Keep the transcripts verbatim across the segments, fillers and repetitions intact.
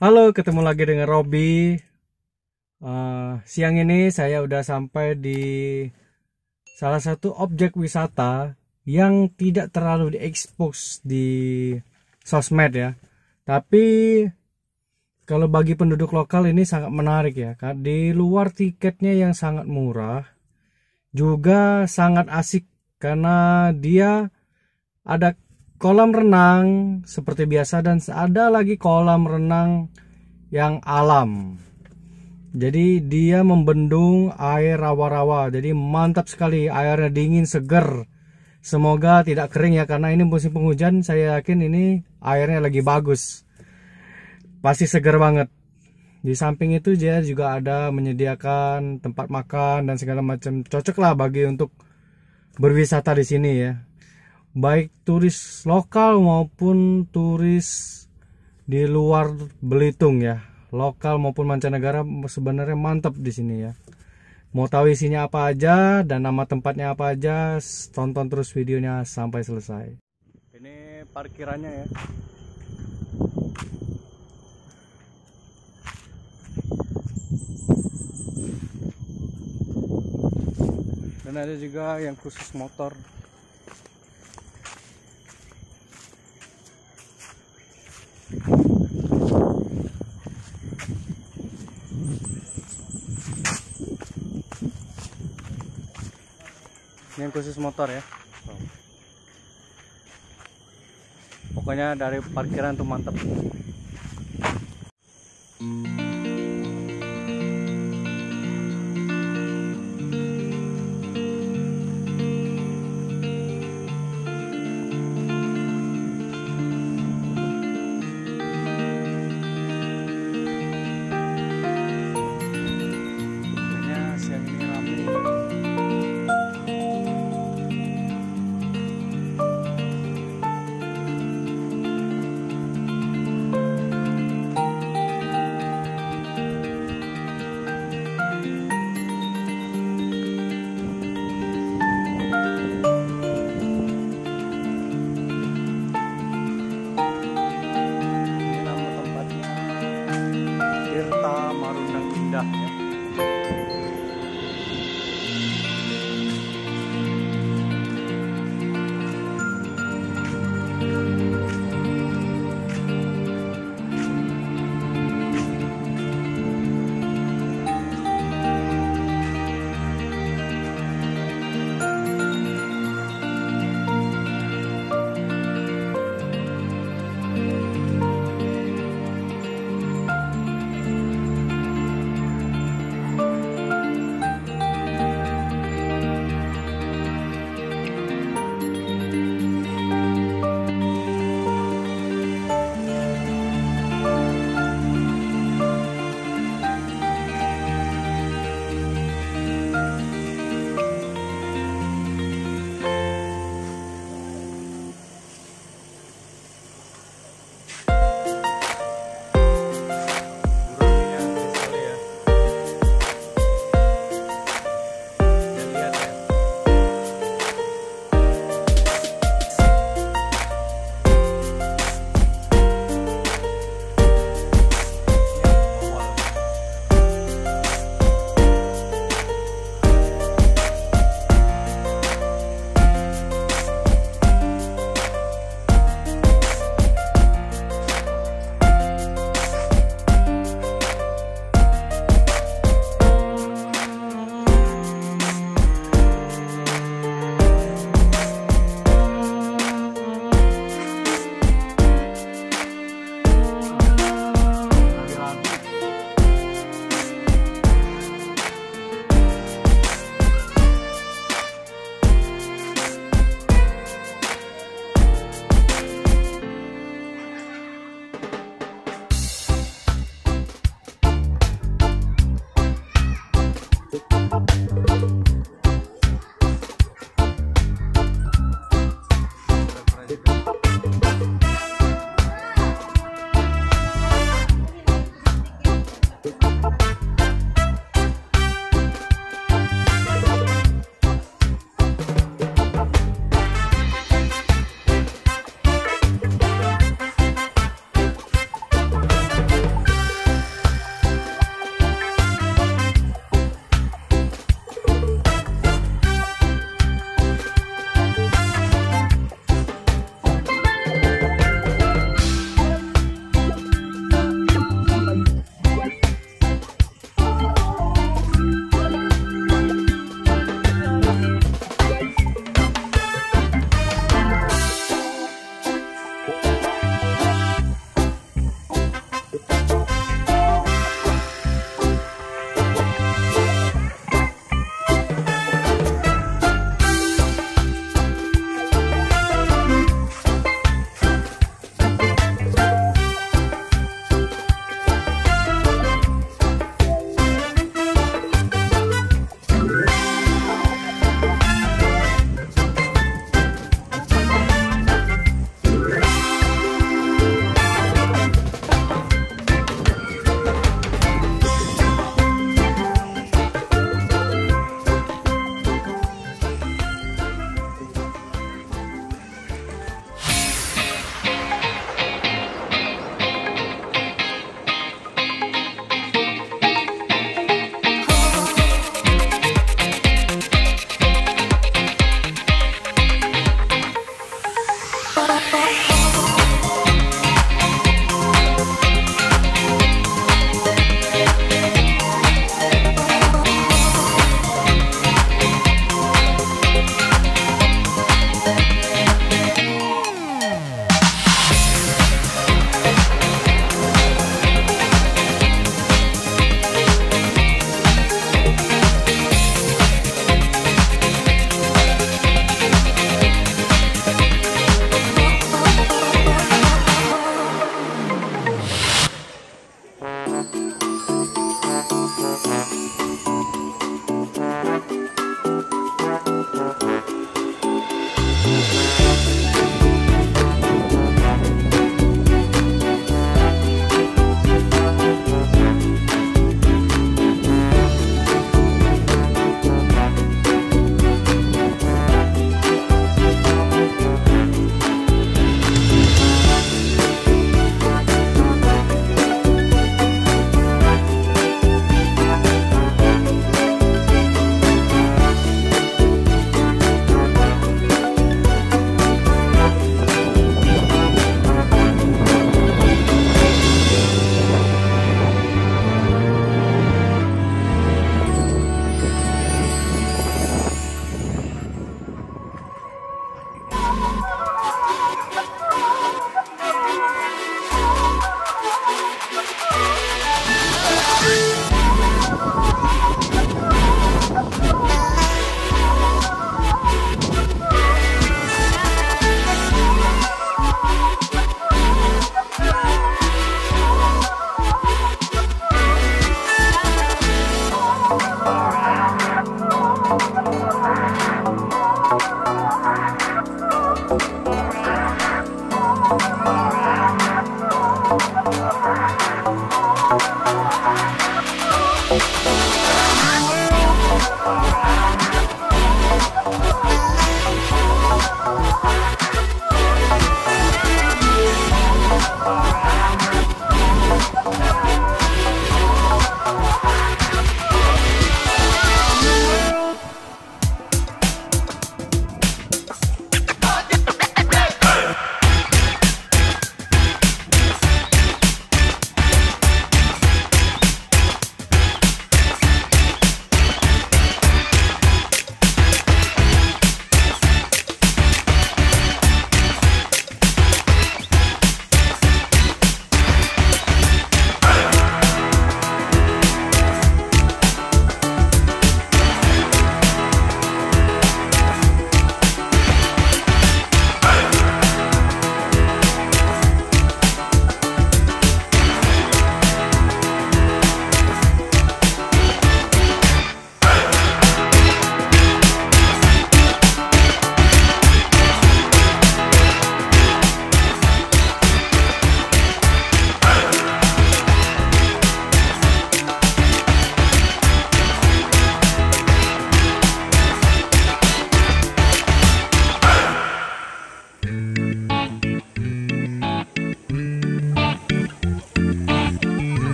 Halo, ketemu lagi dengan Robi. Uh, siang ini saya udah sampai di salah satu objek wisata yang tidak terlalu diekspos di sosmed ya. Tapi kalau bagi penduduk lokal ini sangat menarik ya. Di luar tiketnya yang sangat murah, juga sangat asik karena dia ada kolam renang seperti biasa dan ada lagi kolam renang yang alam. Jadi dia membendung air rawa-rawa. Jadi mantap sekali, airnya dingin, seger. Semoga tidak kering ya, karena ini musim penghujan. Saya yakin ini airnya lagi bagus. Pasti seger banget. Di samping itu dia juga ada menyediakan tempat makan dan segala macam. Cocok lah bagi untuk berwisata di sini ya. Baik turis lokal maupun turis di luar Belitung ya, lokal maupun mancanegara sebenarnya mantap di sini ya. Mau tahu isinya apa aja dan nama tempatnya apa aja, tonton terus videonya sampai selesai. Ini parkirannya ya. Dan ada juga yang khusus motor. Ini yang khusus motor ya. Pokoknya dari parkiran tuh mantap. Indah ya.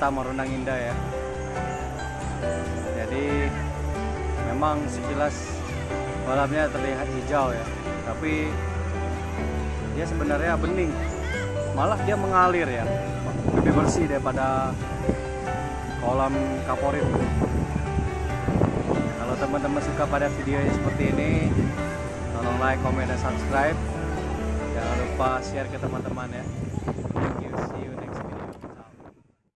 wisata Marunang Indah ya. Jadi memang sekilas kolamnya terlihat hijau ya, tapi dia sebenarnya bening, malah dia mengalir ya, lebih bersih daripada kolam Kaporit. Kalau teman-teman suka pada videonya seperti ini, tolong like, comment, dan subscribe. Jangan lupa share ke teman-teman ya.